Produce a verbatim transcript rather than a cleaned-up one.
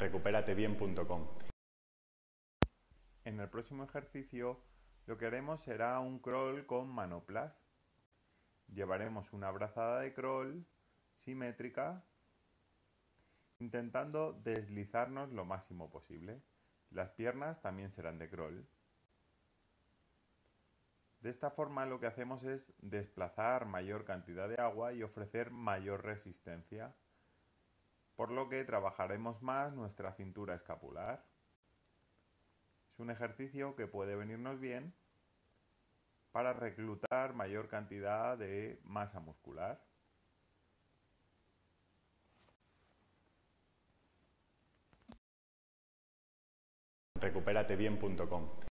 recupérate bien punto com. En el próximo ejercicio lo que haremos será un crawl con manoplas. Llevaremos una brazada de crawl simétrica intentando deslizarnos lo máximo posible. Las piernas también serán de crawl. De esta forma lo que hacemos es desplazar mayor cantidad de agua y ofrecer mayor resistencia, por lo que trabajaremos más nuestra cintura escapular. Es un ejercicio que puede venirnos bien para reclutar mayor cantidad de masa muscular. recupérate bien punto com